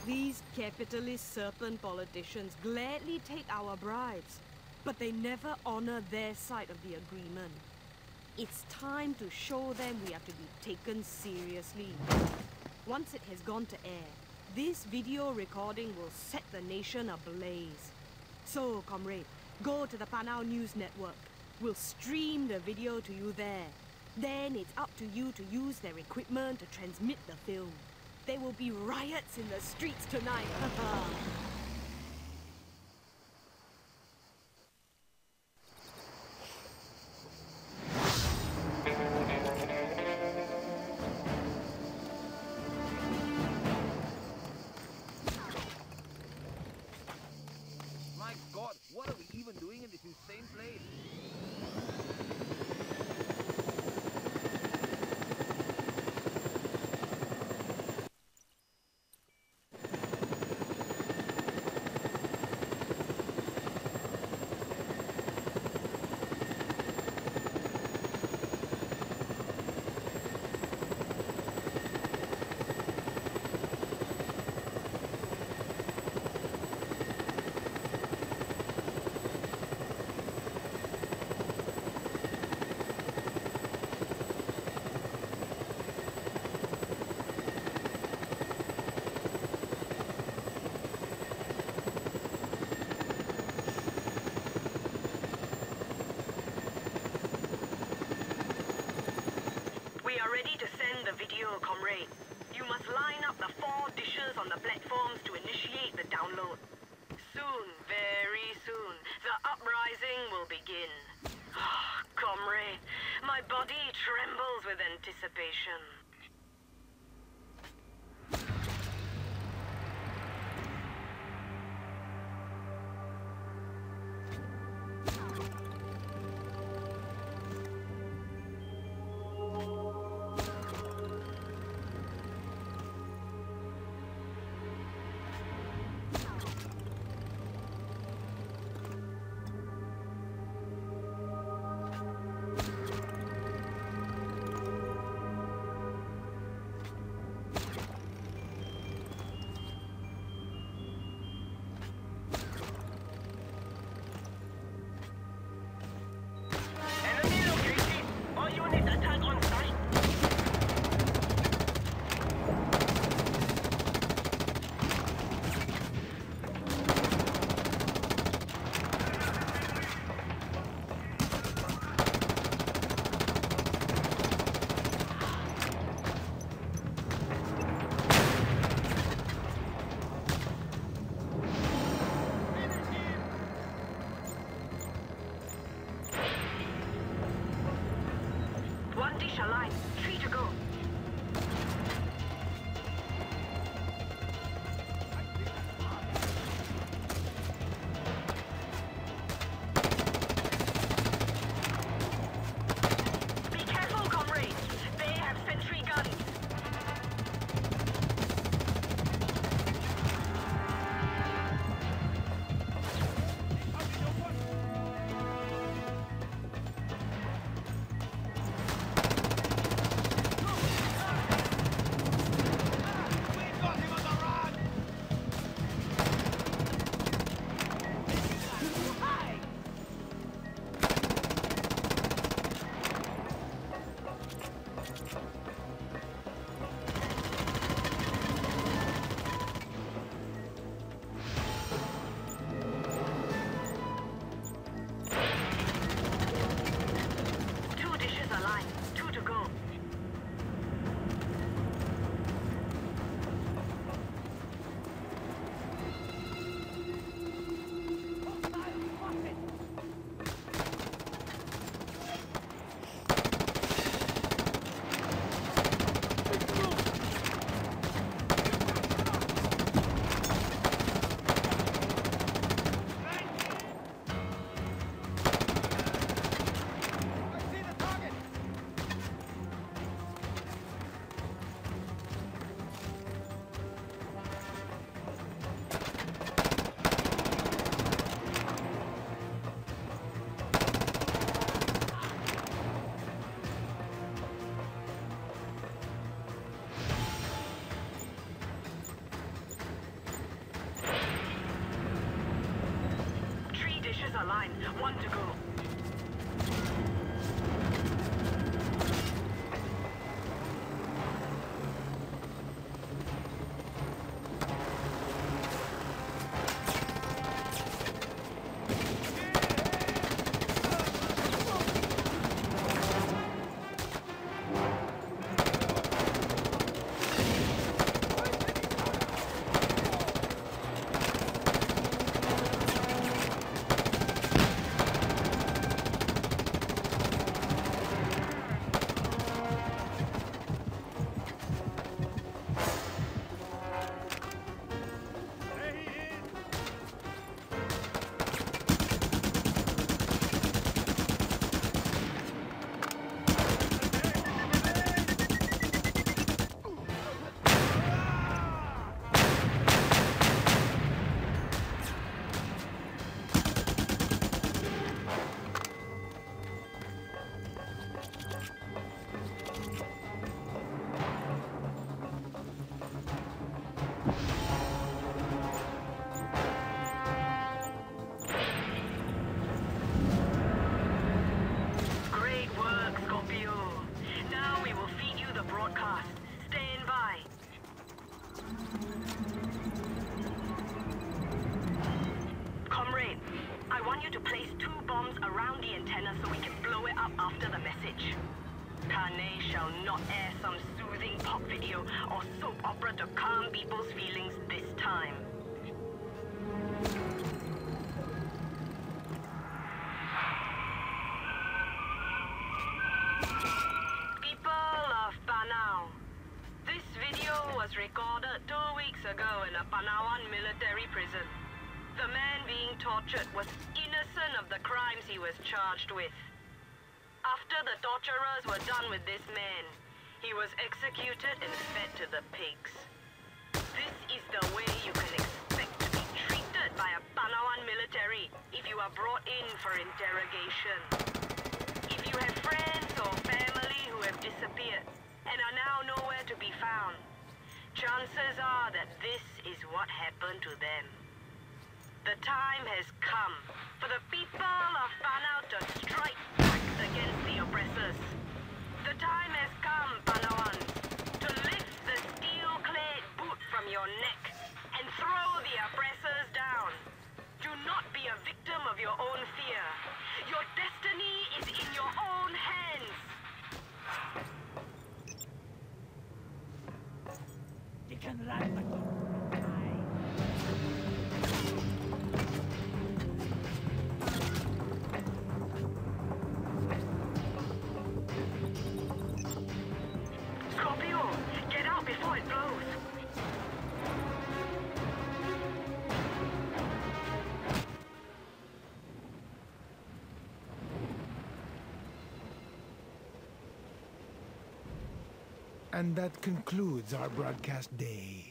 These capitalist serpent politicians gladly take our bribes, but they never honor their side of the agreement. It's time to show them we have to be taken seriously. Once it has gone to air, this video recording will set the nation ablaze. So, comrade, go to the Panau News Network. We'll stream the video to you there. Then it's up to you to use their equipment to transmit the film. There will be riots in the streets tonight. My God, what are we even doing in this insane place? Comrade, you must line up the 4 dishes on the platforms to initiate the download. Soon, very soon, the uprising will begin. Comrade, my body trembles with anticipation. our line. One to go. After the message. Kane shall not air some soothing pop video or soap opera to calm people's feelings this time. People of Panau, this video was recorded 2 weeks ago in a Panawan military prison. The man being tortured was innocent of the crimes he was charged with. After the torturers were done with this man, he was executed and fed to the pigs. This is the way you can expect to be treated by a Panawan military if you are brought in for interrogation. If you have friends or family who have disappeared and are now nowhere to be found, chances are that this is what happened to them. The time has come for the people of Panau to strike back against the oppressors. The time has come, Panawans, to lift the steel-clad boot from your neck and throw the oppressors down. Do not be a victim of your own fear. Your destiny is in your own hands. You can run, but Scorpio, get out before it blows. And that concludes our broadcast day.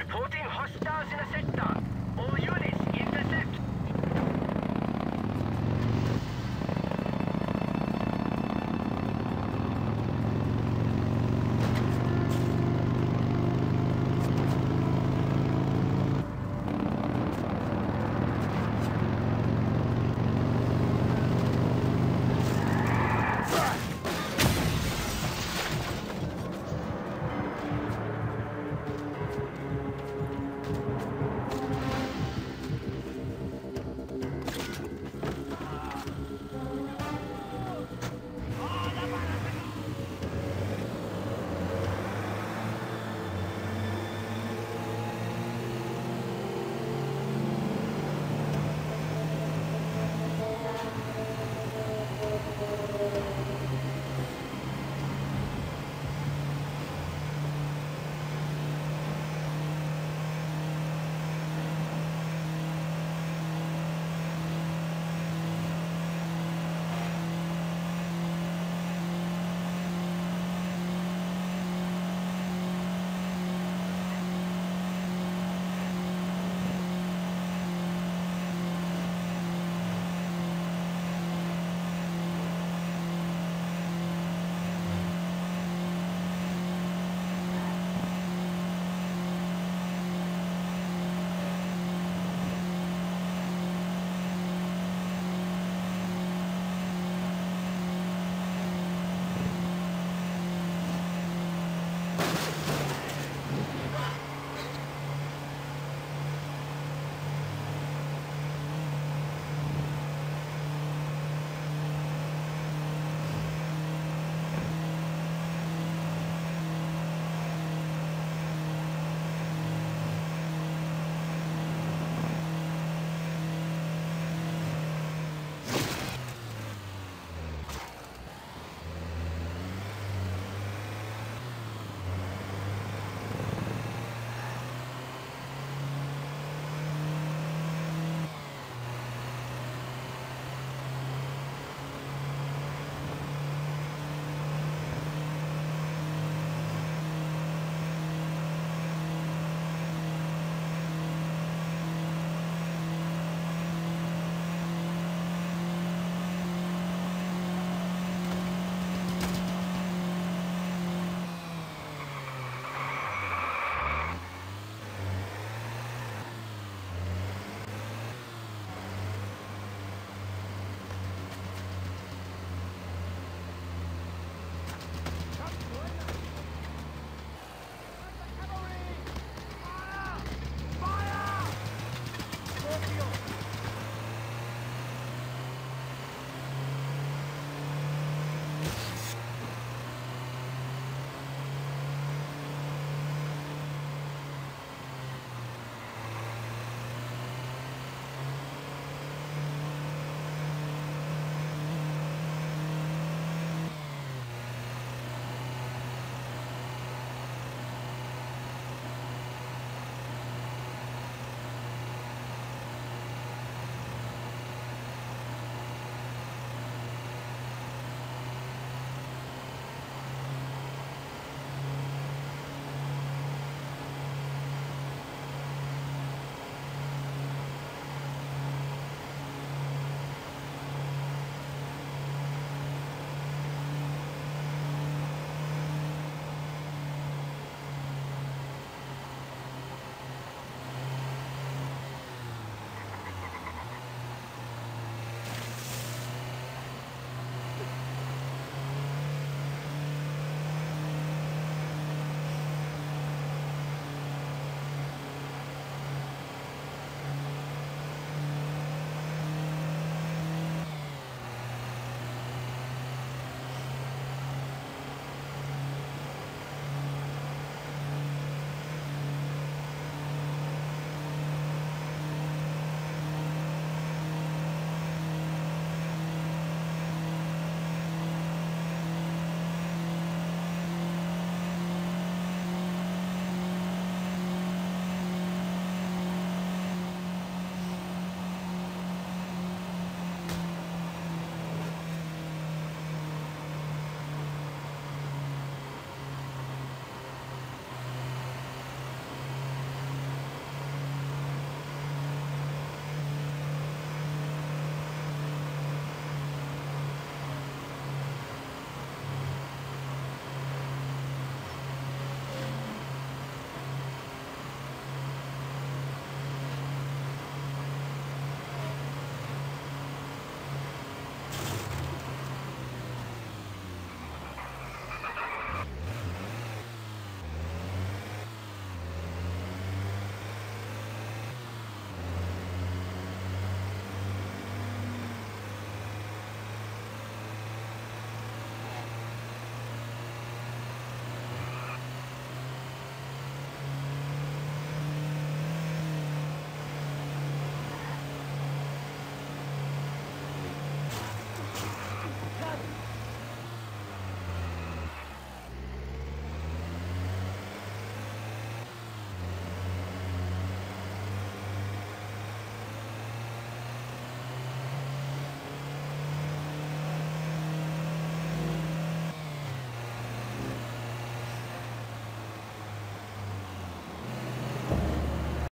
Reporting hostiles in a sector.